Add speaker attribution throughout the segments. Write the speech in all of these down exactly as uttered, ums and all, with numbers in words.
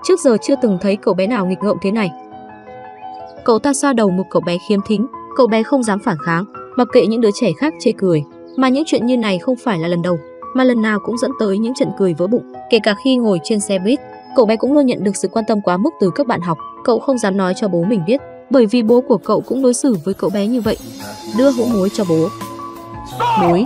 Speaker 1: Trước giờ chưa từng thấy cậu bé nào nghịch ngợm thế này. Cậu ta xoa đầu một cậu bé khiếm thính, cậu bé không dám phản kháng, mặc kệ những đứa trẻ khác chê cười. Mà những chuyện như này không phải là lần đầu, mà lần nào cũng dẫn tới những trận cười vỡ bụng. Kể cả khi ngồi trên xe buýt, cậu bé cũng luôn nhận được sự quan tâm quá mức từ các bạn học. Cậu không dám nói cho bố mình biết, bởi vì bố của cậu cũng đối xử với cậu bé như vậy. Đưa hũ muối cho bố. Muối.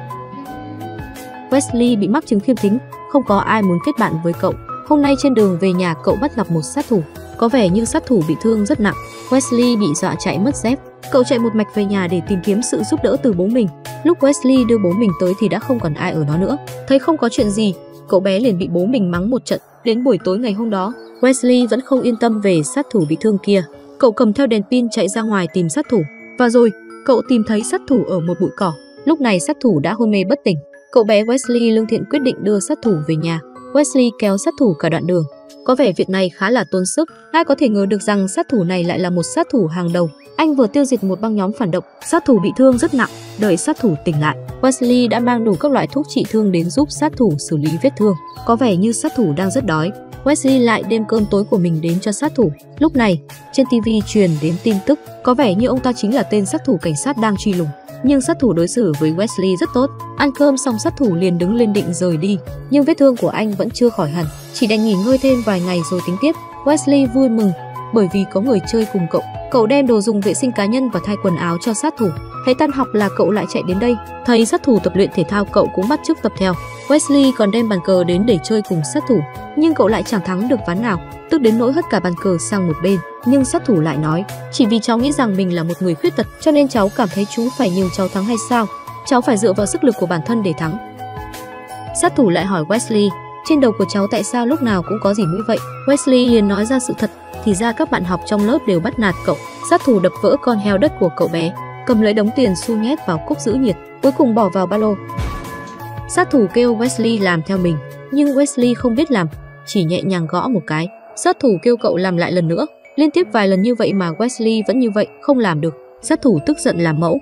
Speaker 1: Wesley bị mắc chứng khiêm thính, không có ai muốn kết bạn với cậu. Hôm nay trên đường về nhà cậu bắt gặp một sát thủ, có vẻ như sát thủ bị thương rất nặng. Wesley bị dọa chạy mất dép. Cậu chạy một mạch về nhà để tìm kiếm sự giúp đỡ từ bố mình. Lúc Wesley đưa bố mình tới thì đã không còn ai ở đó nữa. Thấy không có chuyện gì, cậu bé liền bị bố mình mắng một trận. Đến buổi tối ngày hôm đó, Wesley vẫn không yên tâm về sát thủ bị thương kia. Cậu cầm theo đèn pin chạy ra ngoài tìm sát thủ. Và rồi, cậu tìm thấy sát thủ ở một bụi cỏ. Lúc này sát thủ đã hôn mê bất tỉnh. Cậu bé Wesley lương thiện quyết định đưa sát thủ về nhà. Wesley kéo sát thủ cả đoạn đường. Có vẻ việc này khá là tốn sức. Ai có thể ngờ được rằng sát thủ này lại là một sát thủ hàng đầu. Anh vừa tiêu diệt một băng nhóm phản động. Sát thủ bị thương rất nặng. Đợi sát thủ tỉnh lại, Wesley đã mang đủ các loại thuốc trị thương đến giúp sát thủ xử lý vết thương. Có vẻ như sát thủ đang rất đói. Wesley lại đem cơm tối của mình đến cho sát thủ. Lúc này, trên ti vi truyền đến tin tức, có vẻ như ông ta chính là tên sát thủ cảnh sát đang truy lùng. Nhưng sát thủ đối xử với Wesley rất tốt. Ăn cơm xong sát thủ liền đứng lên định rời đi. Nhưng vết thương của anh vẫn chưa khỏi hẳn, chỉ đành nghỉ ngơi thêm vài ngày rồi tính tiếp. Wesley vui mừng bởi vì có người chơi cùng cậu. Cậu đem đồ dùng vệ sinh cá nhân và thay quần áo cho sát thủ. Thấy tan học là cậu lại chạy đến đây. Thấy sát thủ tập luyện thể thao cậu cũng bắt chước tập theo. Wesley còn đem bàn cờ đến để chơi cùng sát thủ. Nhưng cậu lại chẳng thắng được ván nào, tức đến nỗi hất cả bàn cờ sang một bên. Nhưng sát thủ lại nói, chỉ vì cháu nghĩ rằng mình là một người khuyết tật cho nên cháu cảm thấy chú phải nhường cháu thắng hay sao? Cháu phải dựa vào sức lực của bản thân để thắng. Sát thủ lại hỏi Wesley, trên đầu của cháu tại sao lúc nào cũng có dỉ mũi vậy? Wesley liền nói ra sự thật, thì ra các bạn học trong lớp đều bắt nạt cậu. Sát thủ đập vỡ con heo đất của cậu bé, cầm lấy đống tiền xu nhét vào cốc giữ nhiệt, cuối cùng bỏ vào ba lô. Sát thủ kêu Wesley làm theo mình, nhưng Wesley không biết làm, chỉ nhẹ nhàng gõ một cái. Sát thủ kêu cậu làm lại lần nữa, liên tiếp vài lần như vậy mà Wesley vẫn như vậy, không làm được. Sát thủ tức giận làm mẫu.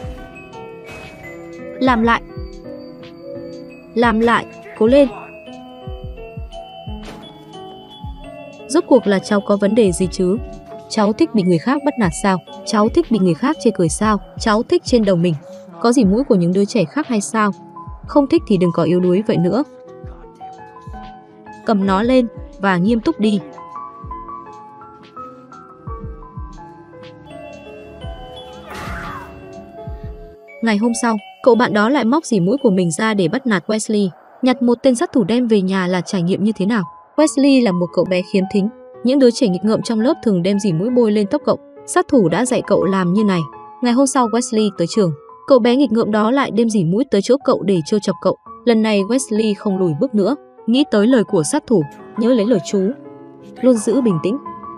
Speaker 1: Làm lại. Làm lại, cố lên. Rốt cuộc là cháu có vấn đề gì chứ? Cháu thích bị người khác bắt nạt sao? Cháu thích bị người khác chê cười sao? Cháu thích trên đầu mình có dỉ mũi của những đứa trẻ khác hay sao? Không thích thì đừng có yếu đuối vậy nữa. Cầm nó lên và nghiêm túc đi. Ngày hôm sau, cậu bạn đó lại móc dỉ mũi của mình ra để bắt nạt Wesley. Nhặt một tên sát thủ đem về nhà là trải nghiệm như thế nào? Wesley là một cậu bé khiếm thính. Những đứa trẻ nghịch ngợm trong lớp thường đem dỉ mũi bôi lên tóc cậu. Sát thủ đã dạy cậu làm như này. Ngày hôm sau Wesley tới trường, cậu bé nghịch ngợm đó lại đem dỉ mũi tới chỗ cậu để trêu chọc cậu. Lần này Wesley không lùi bước nữa, nghĩ tới lời của sát thủ, nhớ lấy lời chú, luôn giữ bình tĩnh,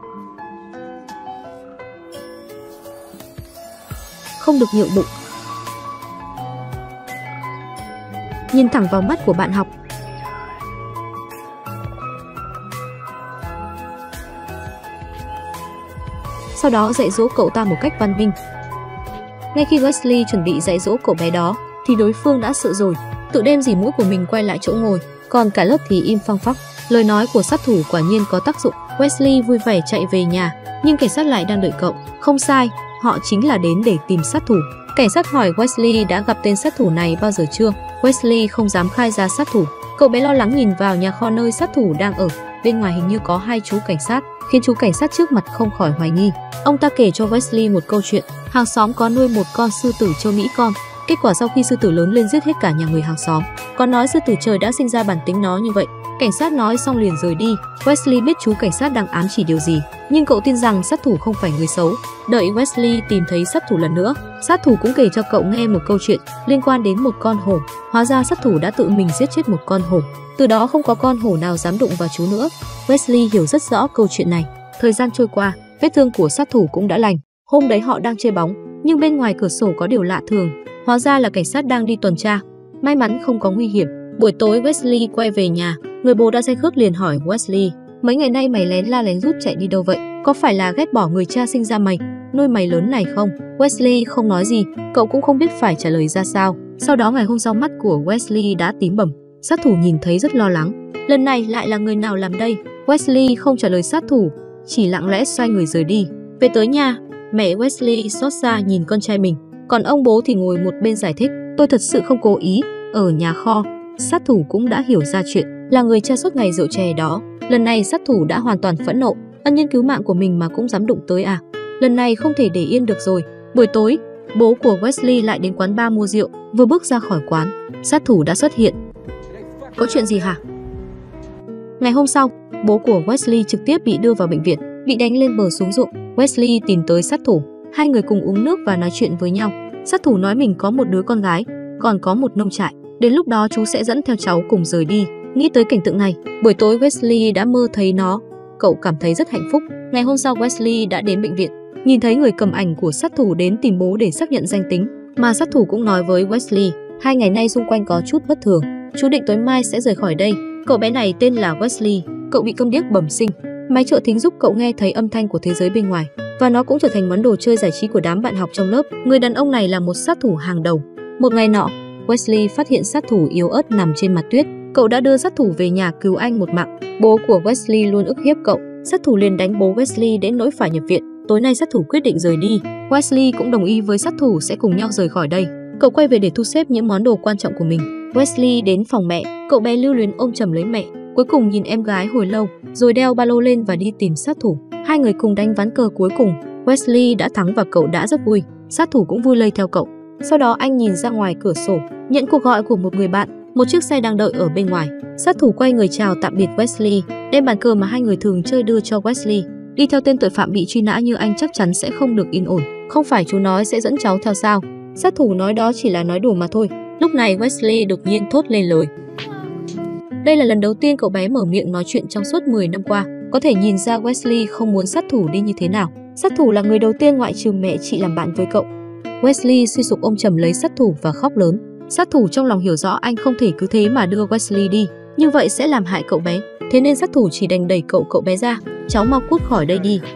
Speaker 1: không được nhượng bụng, nhìn thẳng vào mắt của bạn học. Sau đó dạy dỗ cậu ta một cách văn minh. Ngay khi Wesley chuẩn bị dạy dỗ cậu bé đó, thì đối phương đã sợ rồi, tự đem dỉ mũi của mình quay lại chỗ ngồi, còn cả lớp thì im phăng phắc. Lời nói của sát thủ quả nhiên có tác dụng. Wesley vui vẻ chạy về nhà, nhưng cảnh sát lại đang đợi cậu. Không sai, họ chính là đến để tìm sát thủ. Cảnh sát hỏi Wesley đã gặp tên sát thủ này bao giờ chưa. Wesley không dám khai ra sát thủ. Cậu bé lo lắng nhìn vào nhà kho nơi sát thủ đang ở. Bên ngoài hình như có hai chú cảnh sát, khiến chú cảnh sát trước mặt không khỏi hoài nghi. Ông ta kể cho Wesley một câu chuyện. Hàng xóm có nuôi một con sư tử châu Mỹ con. Kết quả sau khi sư tử lớn lên giết hết cả nhà người hàng xóm. Có nói sư tử trời đã sinh ra bản tính nó như vậy. Cảnh sát nói xong liền rời đi. Wesley biết chú cảnh sát đang ám chỉ điều gì, nhưng cậu tin rằng sát thủ không phải người xấu. Đợi Wesley tìm thấy sát thủ lần nữa, sát thủ cũng kể cho cậu nghe một câu chuyện liên quan đến một con hổ. Hóa ra sát thủ đã tự mình giết chết một con hổ. Từ đó không có con hổ nào dám đụng vào chú nữa. Wesley hiểu rất rõ câu chuyện này. Thời gian trôi qua, vết thương của sát thủ cũng đã lành. Hôm đấy họ đang chơi bóng, nhưng bên ngoài cửa sổ có điều lạ thường. Hóa ra là cảnh sát đang đi tuần tra. May mắn không có nguy hiểm. Buổi tối Wesley quay về nhà, người bố đã say khướt liền hỏi Wesley, mấy ngày nay mày lén la lén rút chạy đi đâu vậy? Có phải là ghét bỏ người cha sinh ra mày, nuôi mày lớn này không? Wesley không nói gì, cậu cũng không biết phải trả lời ra sao. Sau đó ngày hôm sau mắt của Wesley đã tím bầm. Sát thủ nhìn thấy rất lo lắng. Lần này lại là người nào làm đây? Wesley không trả lời sát thủ, chỉ lặng lẽ xoay người rời đi. Về tới nhà, mẹ Wesley xót xa nhìn con trai mình, còn ông bố thì ngồi một bên giải thích, tôi thật sự không cố ý. Ở nhà kho, sát thủ cũng đã hiểu ra chuyện, là người cha suốt ngày rượu chè đó. Lần này sát thủ đã hoàn toàn phẫn nộ, ân nhân cứu mạng của mình mà cũng dám đụng tới à? Lần này không thể để yên được rồi. Buổi tối, bố của Wesley lại đến quán bar mua rượu, vừa bước ra khỏi quán, sát thủ đã xuất hiện. Có chuyện gì hả? Ngày hôm sau, bố của Wesley trực tiếp bị đưa vào bệnh viện, bị đánh lên bờ xuống ruộng. Wesley tìm tới sát thủ, hai người cùng uống nước và nói chuyện với nhau. Sát thủ nói mình có một đứa con gái, còn có một nông trại, đến lúc đó chú sẽ dẫn theo cháu cùng rời đi. Nghĩ tới cảnh tượng này, buổi tối Wesley đã mơ thấy nó, cậu cảm thấy rất hạnh phúc. Ngày hôm sau Wesley đã đến bệnh viện, nhìn thấy người cầm ảnh của sát thủ đến tìm bố để xác nhận danh tính, mà sát thủ cũng nói với Wesley, hai ngày nay xung quanh có chút bất thường, chú định tối mai sẽ rời khỏi đây. Cậu bé này tên là Wesley, cậu bị câm điếc bẩm sinh. Máy trợ thính giúp cậu nghe thấy âm thanh của thế giới bên ngoài, và nó cũng trở thành món đồ chơi giải trí của đám bạn học trong lớp. Người đàn ông này là một sát thủ hàng đầu. Một ngày nọ, Wesley phát hiện sát thủ yếu ớt nằm trên mặt tuyết. Cậu đã đưa sát thủ về nhà cứu anh một mạng. Bố của Wesley luôn ức hiếp cậu. Sát thủ liền đánh bố Wesley đến nỗi phải nhập viện. Tối nay sát thủ quyết định rời đi. Wesley cũng đồng ý với sát thủ sẽ cùng nhau rời khỏi đây. Cậu quay về để thu xếp những món đồ quan trọng của mình. Wesley đến phòng mẹ, cậu bé lưu luyến ôm chầm lấy mẹ. Cuối cùng nhìn em gái hồi lâu, rồi đeo ba lô lên và đi tìm sát thủ. Hai người cùng đánh ván cờ cuối cùng. Wesley đã thắng và cậu đã rất vui. Sát thủ cũng vui lây theo cậu. Sau đó anh nhìn ra ngoài cửa sổ, nhận cuộc gọi của một người bạn. Một chiếc xe đang đợi ở bên ngoài. Sát thủ quay người chào tạm biệt Wesley, đem bàn cờ mà hai người thường chơi đưa cho Wesley. Đi theo tên tội phạm bị truy nã như anh chắc chắn sẽ không được yên ổn. Không phải chú nói sẽ dẫn cháu theo sao? Sát thủ nói đó chỉ là nói đùa mà thôi. Lúc này Wesley đột nhiên thốt lên lời. Đây là lần đầu tiên cậu bé mở miệng nói chuyện trong suốt mười năm qua. Có thể nhìn ra Wesley không muốn sát thủ đi như thế nào. Sát thủ là người đầu tiên ngoại trừ mẹ chị làm bạn với cậu. Wesley suy sụp ôm chầm lấy sát thủ và khóc lớn. Sát thủ trong lòng hiểu rõ anh không thể cứ thế mà đưa Wesley đi, như vậy sẽ làm hại cậu bé. Thế nên sát thủ chỉ đành đẩy cậu cậu bé ra. Cháu mau cút khỏi đây đi.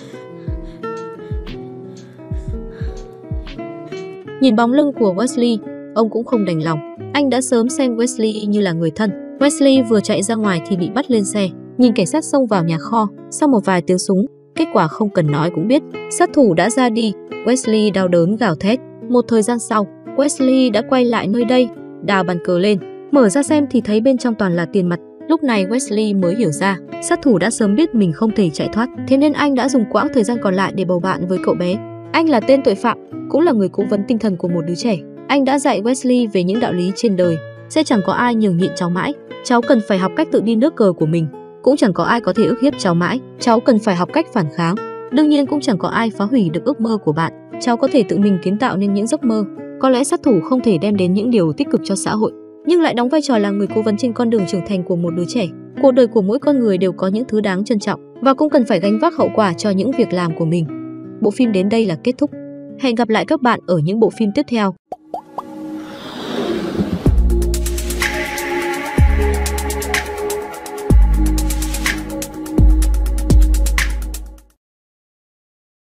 Speaker 1: Nhìn bóng lưng của Wesley, ông cũng không đành lòng. Anh đã sớm xem Wesley như là người thân. Wesley vừa chạy ra ngoài thì bị bắt lên xe. Nhìn cảnh sát xông vào nhà kho, sau một vài tiếng súng, kết quả không cần nói cũng biết. Sát thủ đã ra đi. Wesley đau đớn gào thét. Một thời gian sau, Wesley đã quay lại nơi đây, đào bàn cờ lên, mở ra xem thì thấy bên trong toàn là tiền mặt. Lúc này Wesley mới hiểu ra, sát thủ đã sớm biết mình không thể chạy thoát, thế nên anh đã dùng quãng thời gian còn lại để bầu bạn với cậu bé. Anh là tên tội phạm, cũng là người cố vấn tinh thần của một đứa trẻ. Anh đã dạy Wesley về những đạo lý trên đời. Sẽ chẳng có ai nhường nhịn cháu mãi. Cháu cần phải học cách tự đi nước cờ của mình. Cũng chẳng có ai có thể ức hiếp cháu mãi. Cháu cần phải học cách phản kháng. Đương nhiên cũng chẳng có ai phá hủy được ước mơ của bạn. Cháu có thể tự mình kiến tạo nên những giấc mơ. Có lẽ sát thủ không thể đem đến những điều tích cực cho xã hội, nhưng lại đóng vai trò là người cố vấn trên con đường trưởng thành của một đứa trẻ. Cuộc đời của mỗi con người đều có những thứ đáng trân trọng và cũng cần phải gánh vác hậu quả cho những việc làm của mình. Bộ phim đến đây là kết thúc. Hẹn gặp lại các bạn ở những bộ phim tiếp theo.